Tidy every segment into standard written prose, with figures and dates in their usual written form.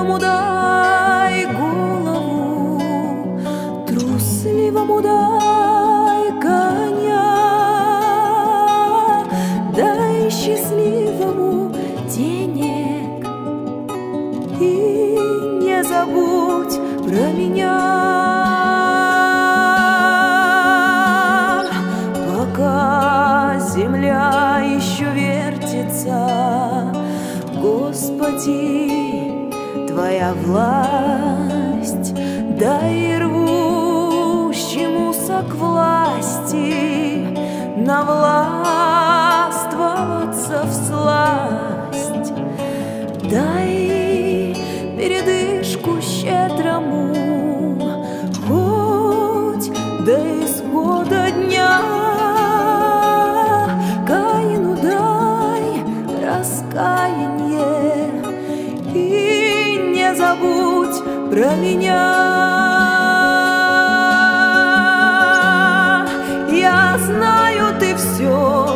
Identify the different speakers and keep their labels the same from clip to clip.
Speaker 1: Трусливому дай голову, трусливому дай коня, дай счастливому денег и не забудь про меня. Пока земля еще вертится, Господи, Твоя власть, дай рвущемуся к власти навластвоваться всласть. Дай передышку щедрому, хоть до исхода дня. Каину дай раскаяние и не забудь про меня. Я знаю, ты все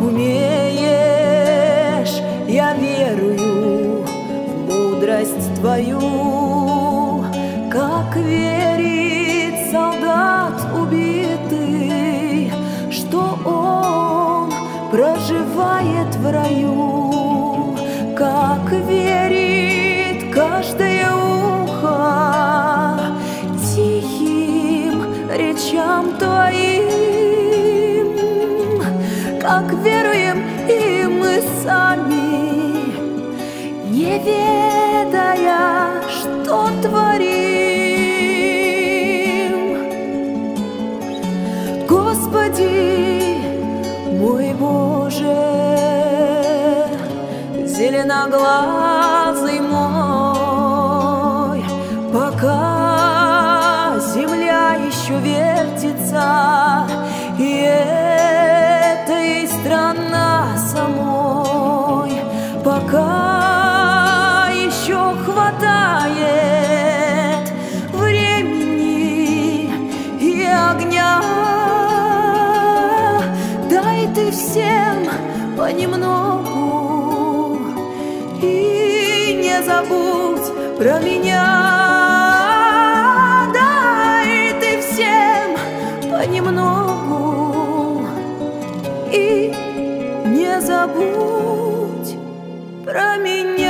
Speaker 1: умеешь, я верую в мудрость Твою, как верит солдат убитый, что он проживает в раю, как верит каждое ухо тихим речам Твоим, как веруем и мы сами, не ведая, что творим. Господи, мой Боже, зеленоглазый мой, пока земля еще вертится, и это и страна самой, пока еще хватает времени и огня, дай ты всем понемногу и не забудь про меня. Дай ты всем понемногу и не забудь про меня.